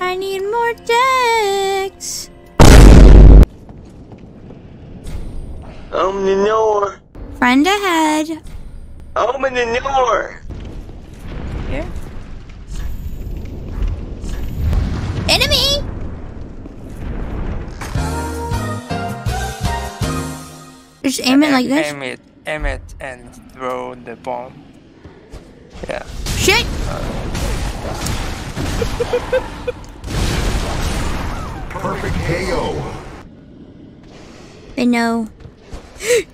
I need more decks. Open the door. Friend ahead. Open the door. Here. Enemy! Just aim it like this. Aim it, and throw the bomb. Yeah. Shit! Perfect KO. They know.